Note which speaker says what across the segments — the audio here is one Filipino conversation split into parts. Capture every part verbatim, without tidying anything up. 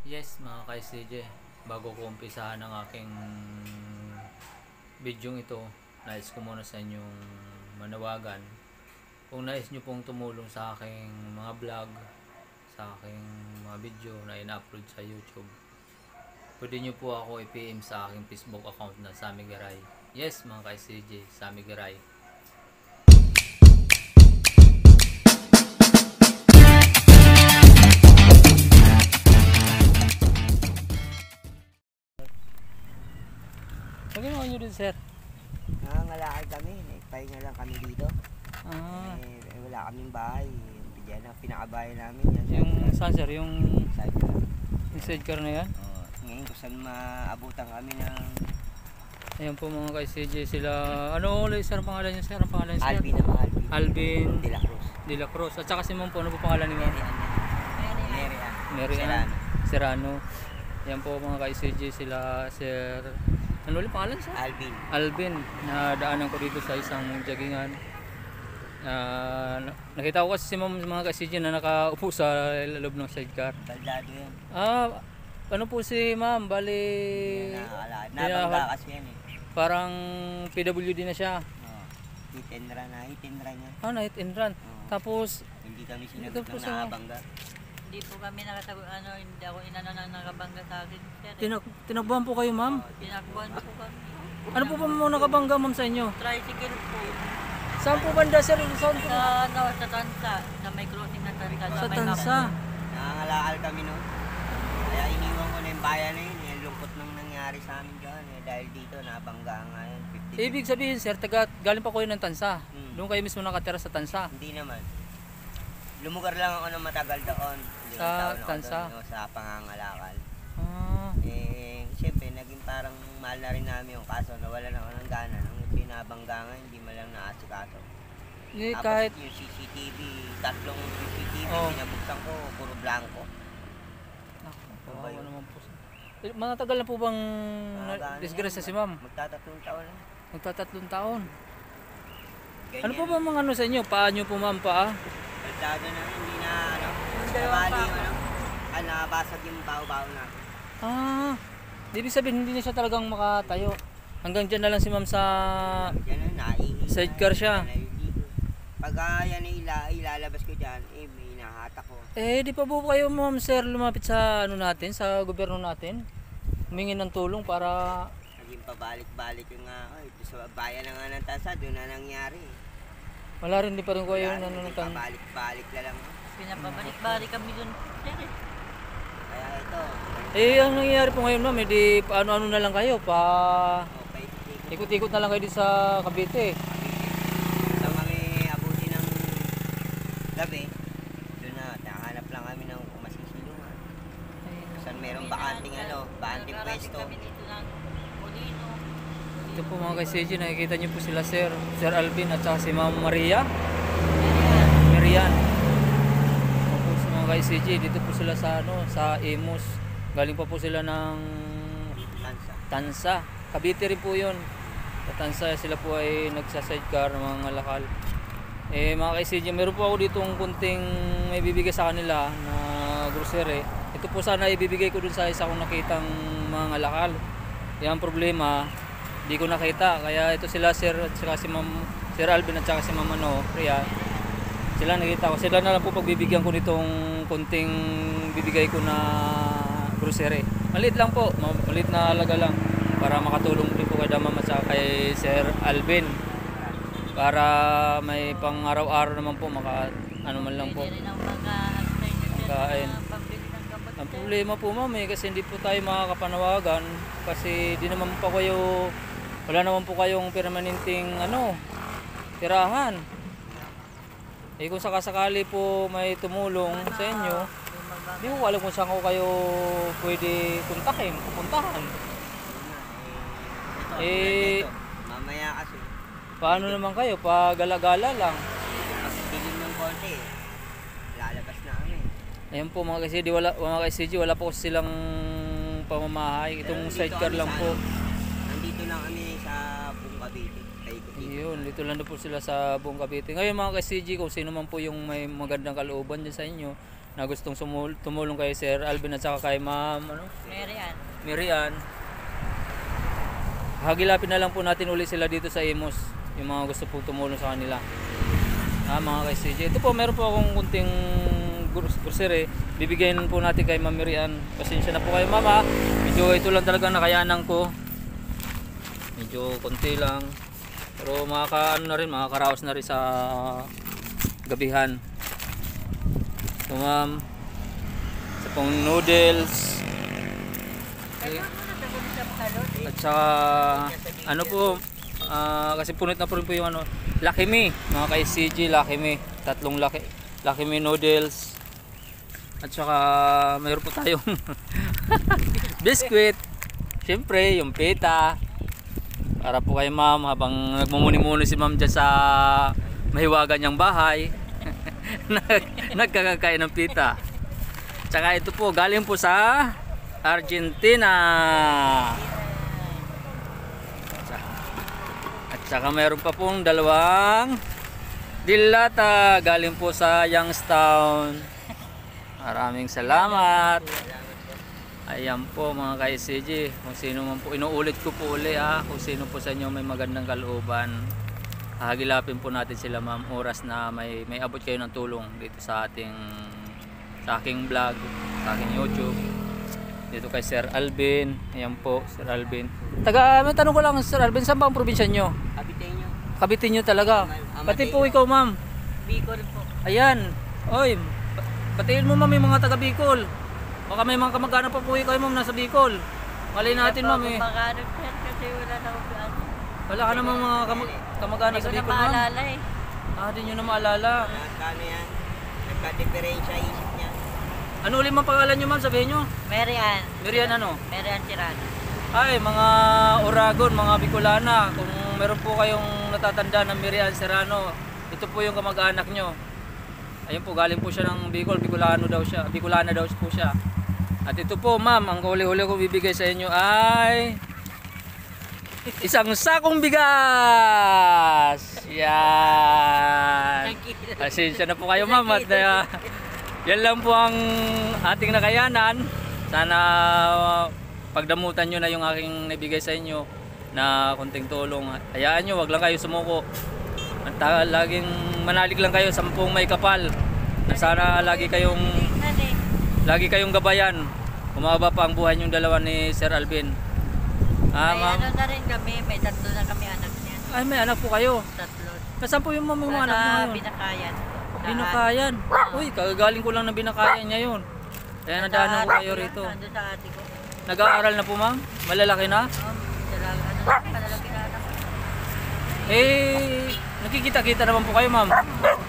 Speaker 1: Yes, mga ka-S C J, bago ko umpisahan ang aking video ito, nais ko muna sa inyong manawagan. Kung nais nyo pong tumulong sa aking mga vlog, sa aking mga video na ina-upload sa YouTube, pwede nyo po ako i-P M sa aking Facebook account na Sammy Garay. Yes, mga ka-S C J, Sammy Garay. Pagkinawa nyo din, sir?
Speaker 2: Nangangalakal kami, nagpahinga lang kami dito.
Speaker 1: Ah,
Speaker 2: Eh, eh, wala kaming bahay. Diyan ang pinakabayan namin yan.
Speaker 1: yung saan, sir? Yung,
Speaker 2: Side ka.
Speaker 1: yung sidecar na yan?
Speaker 2: Oh, ngayon kung saan maabutan kami ng
Speaker 1: Ayan po mga ka-S C J, sila, ano ulit, sir, ang pangalan niya, sir? Ang pangalan niya, sir?
Speaker 2: Alvin naman, Alvin.
Speaker 1: Alvin
Speaker 2: De La Cruz.
Speaker 1: De La Cruz. At saka si ma'am po, ano po pangalan ni ma'am?
Speaker 2: Mary Ann.
Speaker 1: Mary Ann
Speaker 2: Serrano.
Speaker 1: Serrano. Yan po mga ka-S C J, sila, sir, ano ulit pangalan, sir?
Speaker 2: Alvin.
Speaker 1: Alvin. Nadaanan ko dito sa isang joggingan. Ah, nakita ko kasi si ma'am mga ka-S C J na nakaupo sa loob ng sidecar.
Speaker 2: Baldado yan.
Speaker 1: Ah, ano po si ma'am? Bali,
Speaker 2: Hindi na nakakala.
Speaker 1: kaya-
Speaker 2: Nabangga kasi yan eh.
Speaker 1: parang P W D na siya.
Speaker 2: Oh, hit and run na, hit and run yan.
Speaker 1: Ah, na hit and run.
Speaker 2: Oh,
Speaker 1: Tapos,
Speaker 2: hindi kami
Speaker 1: Ito
Speaker 2: sinagot
Speaker 1: po
Speaker 2: ng
Speaker 1: sa-
Speaker 2: nakabangga.
Speaker 3: Hindi po kami nakatago, ano, hindi ako inano na nakabangga sa akin. Sir, eh.
Speaker 1: tinak tinakbuhan po kayo, ma'am.
Speaker 3: Oh, tinakbuhan po kami.
Speaker 1: Ano po ba mo nakabangga, ma'am, sa inyo?
Speaker 3: Tricycle po.
Speaker 1: Saan po banda, sir? Saan po?
Speaker 3: Sa, ano, sa Tansa, sa may crossing ng Tarikan.
Speaker 1: Sa
Speaker 3: may
Speaker 1: Tansa.
Speaker 2: Nangangalakal kami noon. Kaya iniwan ko na yung bayan na yun. Yung lungkot nang nangyari sa amin dyan. Eh, dahil dito, nabangga nga yun. fifty
Speaker 1: Ibig sabihin, sir, taga, galing pa kayo ng Tansa.
Speaker 2: Hmm.
Speaker 1: Doon kayo mismo nakatira sa Tansa.
Speaker 2: Hindi naman. Lumugar lang ako ng matagal doon. Limang
Speaker 1: Sa
Speaker 2: taon ako
Speaker 1: Tansa?
Speaker 2: doon, no, sa pangangalakal.
Speaker 1: Ah,
Speaker 2: Eh, siyempre, naging parang mahal na rin namin yung kaso. Nawalan ako ng gana. Nung pinabangga nga, hindi man lang naasikaso.
Speaker 1: eh,
Speaker 2: Tapos
Speaker 1: kahit,
Speaker 2: yung C C T V, tatlong C C T V,
Speaker 1: Oh.
Speaker 2: pinabuksan ko, puro blanco.
Speaker 1: kawawa naman po. Eh, mga tagal na po bang
Speaker 2: Mga
Speaker 1: disgrasya
Speaker 2: ganun
Speaker 1: si
Speaker 2: yan.
Speaker 1: ma'am?
Speaker 2: Magtatatlong taon lang.
Speaker 1: Magtatatlong taon.
Speaker 2: Ganyan.
Speaker 1: Ano po ba mga ano sa inyo? Paa nyo po, ma'am, paa?
Speaker 2: Baldado na, hindi na, ano,
Speaker 3: dalawang
Speaker 2: nabali,
Speaker 3: pa.
Speaker 2: ano, ah, nabasag yung bao-bao na.
Speaker 1: Ah, ibig sabihin, hindi na siya talagang makatayo. Hanggang dyan na lang si ma'am sa...
Speaker 2: Yan na, naihi.
Speaker 1: Sidecar siya.
Speaker 2: Pag uh, yan ila, ilalabas ko dyan, eh, may nahatak ko.
Speaker 1: Eh, di pa po kayo, ma'am, sir, lumapit sa ano natin, sa gobyerno natin? Humingi ng tulong para...
Speaker 2: Naging pabalik-balik yung nga, uh, ito sa bayan na nga ng Tansa, doon na nangyari.
Speaker 1: Wala rin, di pa rin kayo
Speaker 2: Wala, naging
Speaker 1: nanununtan.
Speaker 2: pabalik-balik na lang.
Speaker 3: Pinapabalik-balik kami dun. Sir, eh.
Speaker 2: Kaya ito,
Speaker 1: Eh, ang nangyayari po ngayon, ma'am, eh, di paano-ano na lang kayo, pa...
Speaker 2: okay, ikot.
Speaker 1: Ikot-ikot na lang kayo dito sa Cavite.
Speaker 2: Sa kami abuti ng gabi, doon na, nakahanap lang kami ng masisilungan. Saan merong bakanting ano, bakanting
Speaker 3: Nag-arapin
Speaker 2: pwesto.
Speaker 3: kami dito ng Molino.
Speaker 1: Ito po mga ka-S C J, nakikita niyo po sila, sir, Sir Alvin at saka si Ma'am Maria. Marian. Opo, sa mga ka-S C J, dito po sila sa ano, sa Imus. Galing pa po sila ng
Speaker 2: Tansa.
Speaker 1: Tansa. Cavite rin po 'yon. Sa Tansa sila po ay nagsa-sidecar ng mga ngalakal. Eh mga ka-S C J, meron po ako ditong kunting may bibigay sa kanila na grocery. Ito po sana ibibigay ko dun sa isa kong nakitang mga ngalakal. Yan ang problema, di ko nakita. Kaya ito sila, sir, at saka si Ma'am Sir Alvin at saka si Ma'am ano, Priya. Sila nakita ko. Sila na lang po pagbibigyan ko nitong kunting bibigay ko na grocery. Maliit lang po, maliit na halaga lang para makatulong din po kay Ma'am at saka kay Sir Alvin. Para may pang araw-araw naman po maka ano man lang po.
Speaker 3: Pwede rin ang mag-antay nyo, sir,
Speaker 1: Kain.
Speaker 3: na pambili ng gamot.
Speaker 1: Ang
Speaker 3: sir.
Speaker 1: problema po, ma'am, eh, kasi hindi po tayo makakapanawagan kasi di naman po kayo, wala naman po kayong permanenteng ano, tirahan. Eh kung sakasakali po may tumulong sa inyo,
Speaker 3: Bumaba-
Speaker 1: di ko alam kung saan ko kayo pwede puntahin, pupuntahan.
Speaker 2: Ito,
Speaker 1: Eh,
Speaker 2: ito. Mamaya kasi,
Speaker 1: Paano naman kayo? Pagala-gala lang.
Speaker 2: pag dilim ng konti, lalabas na kami.
Speaker 1: Ayan po mga kasi, di wala, mga ka-S C J, wala po silang pamamahay. Itong
Speaker 2: Pero dito
Speaker 1: sidecar
Speaker 2: kami
Speaker 1: lang
Speaker 2: sa
Speaker 1: po.
Speaker 2: ano, Nandito lang kami sa buong Cavite. Paikot-ikot.
Speaker 1: Yun, dito lang na po sila sa buong Cavite. Ngayon mga ka-S C J, kung sino man po yung may magandang kalooban dyan sa inyo, na gustong sumul- tumulong kay Sir Alvin at saka kay Ma'am ano,
Speaker 3: Mary Ann.
Speaker 1: Mirian, hagilapin na lang po natin uli sila dito sa Imus, yung mga gusto pong tumulong sa kanila. Ah, mga kay C J. Ito po, meron po akong kunting gros- grocery. Bibigyan po natin kay Ma'am Mirian. Pasensya na po kayo, Mama. Medyo ito lang talaga nakayanan ko. Medyo konti lang. Pero makaka ano na rin, makakaraos na rin sa gabihan. So, Ma'am, sa pong noodles. Okay. At saka ano po, ah, kasi punit na po rin po yung ano, Lucky Me, mga kay C G, Lucky Me, tatlong Lucky, Lucky Me noodles. At saka mayroon po tayong biscuit, syempre yung pita para po kay Ma'am habang nagmumuni-muni si Ma'am dyan sa mahiwagan niyang bahay. Nag, nagkakakain ng pita. At saka ito po galing po sa Argentina. At saka mayroon pa pong dalawang dilata galing po sa Youngstown. Maraming salamat. Ayan po mga ka C G, kung sino man po, inuulit ko po uli ah, kung sino po sa inyo may magandang kalooban, hagilapin po natin sila ma'am, oras na may, may abot kayo ng tulong dito sa ating sa aking vlog, sa aking YouTube. Dito kay Sir Alvin. Ayan po, Sir Alvin. Taga, may tanong ko lang, Sir Alvin, saan ba ang probinsya nyo?
Speaker 2: Kapitay nyo.
Speaker 1: Cavite nyo talaga. Pati po ikaw, ma'am.
Speaker 3: Bicol po.
Speaker 1: Ayan. Oy, batiin mo, ma'am, yung mga taga Bicol. Baka may mga kamag-anak pa po ikaw, ma'am, nasa Bicol. Malay natin, ma'am, eh.
Speaker 3: Kumakanog sir kasi wala na akong ano.
Speaker 1: Wala ka namang mga kamag kamag-anak
Speaker 3: Hindi
Speaker 1: sa
Speaker 3: ko na
Speaker 1: Bicol, ma'am.
Speaker 3: maalala eh.
Speaker 1: Ah, di nyo na maalala.
Speaker 2: Nagkano yan? Nagka-diferensya isip niya.
Speaker 1: Ano ulit mga pangalan nyo, ma'am? Sabihin nyo.
Speaker 3: Mary Ann.
Speaker 1: Miriam ano?
Speaker 3: Mary Ann Tirano.
Speaker 1: Ay, mga Oragon, mga Bicolana, kung meron po kayong natatanda ng Miriam Serrano, ito po yung kamag-anak nyo. Ayun po, galing po siya ng Bicol, Bicolano daw siya, Bicolana daw po siya. At ito po, ma'am, ang huli-huli ko bibigay sa inyo ay isang sakong bigas. Yan. Pasensya na po kayo, ma'am. At uh, yan lang po ang ating nakayanan. Sana uh, pagdamutan nyo na yung aking nabigay sa inyo na konting tulong. Hayaan nyo, wag lang kayo sumuko. At uh, laging manalig lang kayo, sampung may kapal. Na sana lagi kayong lagi kayong gabayan. Umaba pa ang buhay yung dalawa ni Sir Alvin. Ah,
Speaker 3: May
Speaker 1: ma'am.
Speaker 3: ano na rin kami, may tatlo na kami anak niya.
Speaker 1: Ay, may anak po kayo.
Speaker 3: Tatlo.
Speaker 1: Nasaan po yung ma'am yung mga anak mo
Speaker 3: Sa
Speaker 1: ngayon?
Speaker 3: Binakayan.
Speaker 1: Binakayan. Uy, kagagaling ko lang na Binakayan ngayon. Kaya nadaanan ko kayo rito.
Speaker 3: Nandun sa ate ko.
Speaker 1: Nag-aaral na po, ma'am? Malalaki na?
Speaker 3: Um, talaga, ano na, palalaki na anak.
Speaker 1: Eh, nakikita-kita naman po kayo, ma'am.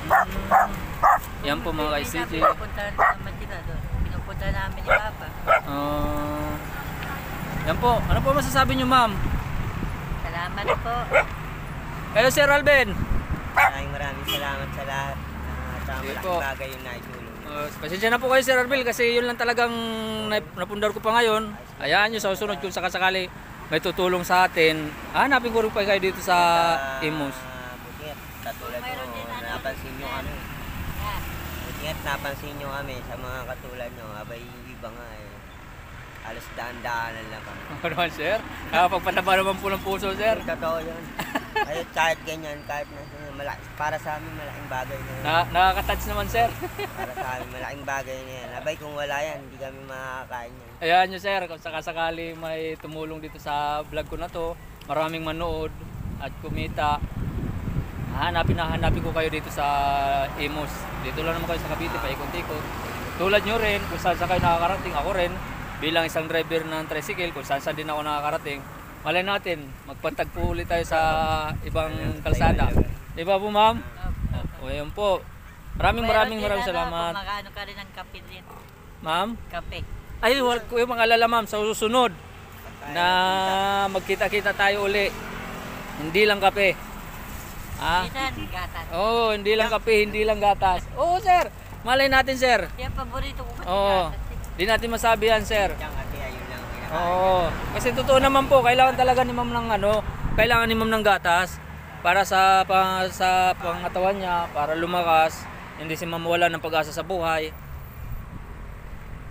Speaker 1: Yan po mga kay C J.
Speaker 3: Pinupunta naman sila doon. Pinupunta namin ni Papa.
Speaker 1: Ah, yan po. Ano po masasabi nyo, ma'am?
Speaker 3: Salamat po.
Speaker 1: Kayo, Sir Alvin.
Speaker 2: Maraming maraming salamat sa lahat. Uh, sa
Speaker 1: Sige
Speaker 2: malaking
Speaker 1: po.
Speaker 2: bagay yung naitulong.
Speaker 1: Uh, pasensya na po kayo, Sir Alvin, kasi yun lang talagang nap- napundar ko pa ngayon. Hayaan nyo sa susunod kung sakasakali may tutulong sa atin. Hanapin ko rin pa kayo dito sa Imus.
Speaker 2: Buti at katulad
Speaker 3: Mayroon
Speaker 2: mo,
Speaker 3: din, ano,
Speaker 2: napansin nyo kami.
Speaker 3: Yan.
Speaker 2: Buti at napansin nyo kami sa mga katulad nyo. Abay, yung iba nga eh. Alas daan-daanan lang kami.
Speaker 1: Ano naman, Sir? Nakapagpataba naman po ng puso, Sir.
Speaker 2: Totoo yun. Kahit, kahit ganyan, kahit na, malaki, para sa amin malaking bagay na yun.
Speaker 1: Na, nakaka-touch naman, Sir.
Speaker 2: Para sa amin malaking bagay na yan. Abay, kung wala yan, hindi kami makakain yan.
Speaker 1: Ayan nyo, Sir, kung sakasakali may tumulong dito sa vlog ko na to, maraming manood at kumita, hanapin na hanapin ko kayo dito sa Imus. Dito lang naman kayo sa Cavite, paikot-ikot. Tulad nyo rin, kung saan saan kayo nakakarating, ako rin, bilang isang driver ng tricycle, kung saan saan din ako nakakarating, malay natin, magpatagpo ulit tayo sa ibang kalsada. Diba po, ma'am? O, ayan po. Maraming maraming maraming salamat.
Speaker 3: Kumakaano ka rin ng kape din.
Speaker 1: Ma'am?
Speaker 3: Kape.
Speaker 1: Ay, wal ko yung mga alala, ma'am, sa susunod na magkita-kita tayo uli. Hindi lang kape. Ah?
Speaker 3: Minsan, gatas.
Speaker 1: Oo, oh, hindi lang kape, hindi lang gatas. Oo, sir. Malay natin, sir.
Speaker 3: Kaya paborito ko kasi
Speaker 1: Oo.
Speaker 3: gatas.
Speaker 1: Di natin masabi yan, sir.
Speaker 2: Diyan kasi ayun lang ang kinakain.
Speaker 1: Oo. Kasi totoo naman po, kailangan talaga ni ma'am ng ano, kailangan ni ma'am ng gatas para sa pang, sa pangatawan niya, para lumakas, hindi si ma'am wala ng pag-asa sa buhay.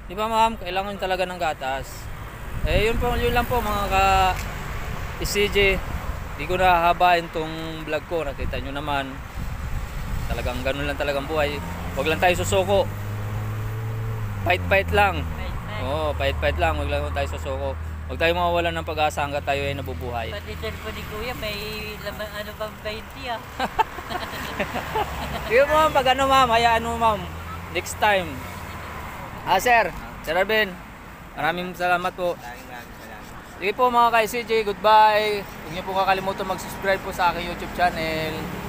Speaker 1: Di ba ma'am, kailangan yun talaga ng gatas. Eh yun po, yun lang po mga ka C J. Di ko na hahabain tong vlog ko, nakita nyo naman. Talagang ganun lang talagang buhay. Huwag lang tayo susuko. Fight-fight lang.
Speaker 3: Right, right.
Speaker 1: Oo, fight-fight lang, huwag lang tayo susuko. Huwag tayo mawawalan ng pag-asa hanggat tayo ay nabubuhay.
Speaker 3: Pati cellphone ni Kuya, may laman, ano bang twenty ah.
Speaker 1: Sige po ma'am, pag ano ma'am, hayaan mo ma'am. Next time. Ah sir, Sir Arvin, maraming salamat po.
Speaker 2: Maraming maraming salamat.
Speaker 1: Sige po mga ka-C J, goodbye. Huwag niyo po kakalimutan mag-subscribe po sa aking YouTube channel.